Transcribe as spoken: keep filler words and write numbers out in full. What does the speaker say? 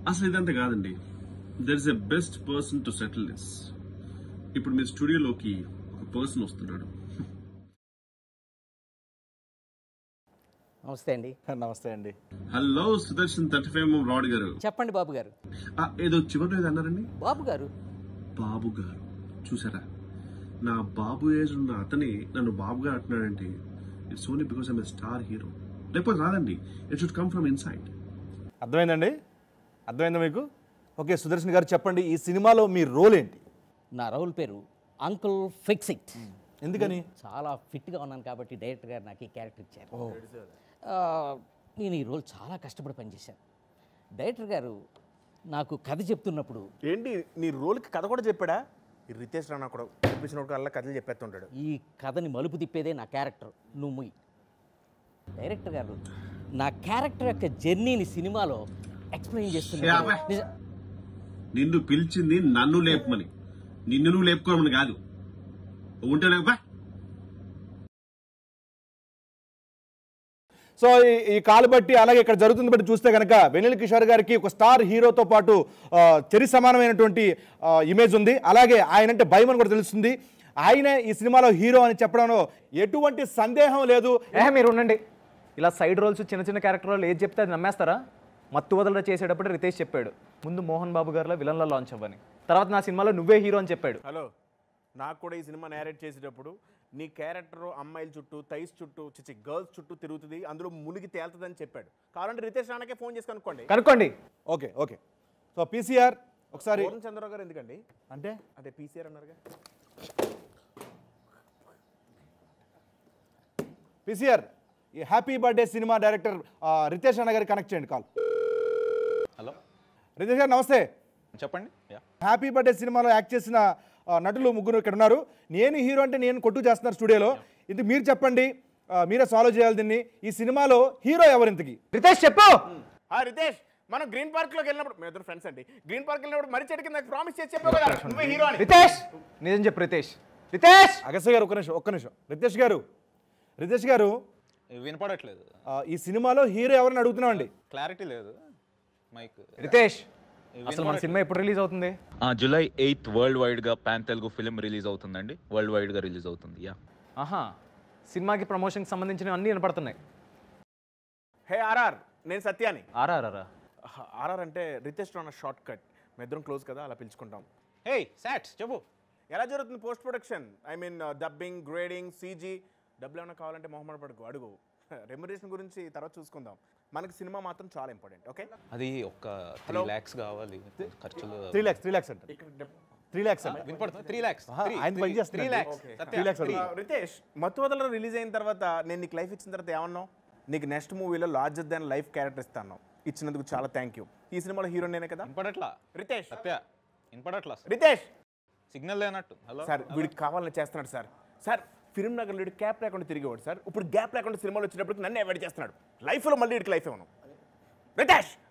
అసలు ఇదంతా కాదండి. There is a best person to settle this. ఇప్పుడు మీ స్టూడియోలోకి ఒక పర్సన్ వస్తున్నాడు. నమస్తే అండి. నమస్తే అండి. Hello Sudarshan thirty five rod garu. చెప్పండి బాబు గారు. ఏదో చివరిలో ఏదో అన్నారండి. బాబు గారు. బాబు గారు చూసారా, నా బాబు ఏజ్ ఉన్న అతని నన్ను బాబు గారు అంటున్నాడంటే it's only because I'm a star hero. లేకపోతే రాదండి, it should come from inside. అర్థమైందండి? అర్థమైందా మీకు? ఓకే సుదర్శన్ గారు చెప్పండి, ఈ సినిమాలో మీ రోల్ ఏంటి? నా రోల్ పేరు అంకుల్ ఫిక్స్ ఇట్. ఎందుకని? చాలా ఫిట్గా ఉన్నాను కాబట్టి డైరెక్టర్ గారు నాకు ఈ క్యారెక్టర్ ఇచ్చారు. నేను ఈ రోల్ చాలా కష్టపడి పనిచేశాను. డైరెక్టర్ గారు నాకు కథ చెప్తున్నప్పుడు ఏంటి నీ రోల్కి కథ కూడా చెప్పాడా? ఈ రితేష్ రానా కూడా చూపించినప్పుడు అలా కథలు చెప్పేస్తుంటాడు. ఈ కథని మలుపు తిప్పేదే నా క్యారెక్టర్. నువ్వు ముయ్. డైరెక్టర్ గారు నా క్యారెక్టర్ యొక్క జర్నీని సినిమాలో ఎక్స్ప్లెయిన్ చేస్తున్నా. నిన్ను పిలిచింది నన్ను లేపమని, నిన్ను నువ్వు లేపుకోమని కాదు. ఉంటే లేపా. సో ఈ కాలు బట్టి అలాగే ఇక్కడ జరుగుతుంది బట్టి చూస్తే కనుక వెన్నెల కిషోర్ గారికి ఒక స్టార్ హీరోతో పాటు చెరి సమానమైనటువంటి ఇమేజ్ ఉంది. అలాగే ఆయన అంటే భయం అని కూడా తెలుస్తుంది. ఆయనే ఈ సినిమాలో హీరో అని చెప్పడంలో ఎటువంటి సందేహం లేదు. ఏ మీరు ఉండండి, ఇలా సైడ్ రోల్స్ చిన్న చిన్న క్యారెక్టర్ రోల్ ఏది చెప్తే అది నమ్మేస్తారా? మత్తు వదలరా చేసేటప్పుడు రితేష్ చెప్పాడు ముందు మోహన్ బాబు గారిలో విలన్లో లాంచ్ అవ్వని, తర్వాత నా సినిమాలో నువ్వే హీరో అని చెప్పాడు. హలో, నాకు కూడా ఈ సినిమా నేరేట్ చేసేటప్పుడు నీ క్యారెక్టర్ అమ్మాయిల చుట్టూ, థైస్ చుట్టూ, చిచి గర్ల్స్ చుట్టూ తిరుగుతుంది, అందులో మునిగి తేలుతుందని చెప్పాడు. కావాలంటే రితేష్ రానాకే ఫోన్ చేసి కనుక్కోండి. కనుక్కోండి. Okay okay. సో పీసీఆర్ ఒకసారి. పూర్ణ చంద్రరావు గారు ఎందుకండి? అంటే అదే పీసీఆర్ అన్నారుగా. పీసీఆర్ ఈ హ్యాపీ బర్త్డే సినిమా డైరెక్టర్ రితేష్ అన్న గారికి కనెక్ట్ చేయండి కాల్. హలో రితేష్ గారు నమస్తే. చెప్పండి. హ్యాపీ బర్త్డే సినిమాలో యాక్ట్ చేసిన నటులు ముగ్గురు ఇక్కడ ఉన్నారు. నేను హీరో అంటే నేను కొట్టు చేస్తున్నారు స్టూడియోలో. ఇది మీరు చెప్పండి, మీరే సాల్వ్ చేయాలి దీన్ని. ఈ సినిమాలో హీరో ఎవరు ఇంతకి? రితేష్ చెప్పు. రితేష్, మనం గ్రీన్ పార్క్ లోకి వెళ్ళినప్పుడు, మీ ఇద్దరు ఫ్రెండ్స్ అండి, గ్రీన్ పార్క్ వెళ్ళినప్పుడు మరి చెట్టుకి నాకు ప్రామిస్ చేసి చెప్పావు కదా నువ్వే హీరో అని. రితేష్ నిజం చెప్పు. రితేష్ రితేష్ అగస్త్య గారు ఒక్క నిమిషం ఒక్క నిమిషం రితేష్ గారు రితేష్ గారు వినపడట్లేదు. ఈ సినిమాలో హీరో ఎవరిని అడుగుతున్నాం అండి. క్లారిటీ లేదు మైక్. రితేష్ అసలు మన సినిమా ఎప్పుడు రిలీజ్ అవుతుంది? జూలై ఎయిత్ వరల్డ్ వైడ్ గా పాన్ తెలుగు ఫిల్మ్ రిలీజ్ అవుతుందండి. వరల్డ్ వైడ్ గా రిలీజ్ అవుతుంది. యా. ఆహా, సినిమాకి ప్రమోషన్కి సంబంధించిన అన్ని వినపడుతున్నాయి. హే ఆర్ఆర్, నేను సత్యాని. ఆర్ఆర్ ఆరా ఆర్ఆర్ అంటే రితేష్ రానా షార్ట్ కట్. మీ ఇద్దరం క్లోజ్ కదా, అలా పిలుచుకుంటాం. హే సాట్స్ చెప్పు, ఎలా జరుగుతుంది post production? I mean dubbing, grading, CG. డబ్బులు ఏమైనా కావాలంటే మొహమాట పడుకో, అడుగు. రెమ్యునరేషన్ గురించి తర్వాత చూసుకుందాం. మనకి సినిమా మాత్రం చాలా ఇంపార్టెంట్. ఓకే, అది ఒక త్రీ ల్యాక్స్ కావాలి ఖర్చులు. త్రీ ల్యాక్స్ త్రీ ల్యాక్స్ అంటే త్రీ ల్యాక్స్ వినపడుతుంది. త్రీ ల్యాక్స్ ఆయన పని చేస్తారు. Three lakhs three lakhs. రితేష్, మత్తు వదల రిలీజ్ అయిన తర్వాత నేను నీకు లైఫ్ ఇచ్చిన తర్వాత ఏమన్నావు? నీకు నెక్స్ట్ మూవీలో లార్జర్ దాన్ లైఫ్ క్యారెక్టర్ ఇస్తాను. ఇచ్చినందుకు చాలా థ్యాంక్ యూ. ఈ సినిమాలో హీరో నేనే కదా. వినపడట్లా రితేష్. సత్య వినపడట్లా. రితేష్ సిగ్నల్ లేనట్టు. హలో సార్, వీడికి కావాలని చేస్తున్నాడు సార్. సార్, ఫిల్మ్ నగర్ వీడు క్యాప్ లేకుండా తిరిగేవాడు సార్. ఇప్పుడు గ్యాప్ లేకుండా సినిమాలు వచ్చినప్పుడు నన్ను అవాయిడ్ చేస్తున్నాడు. లైఫ్లో మళ్ళీ వీడికి లైఫ్ ఇవ్వను. రితేష్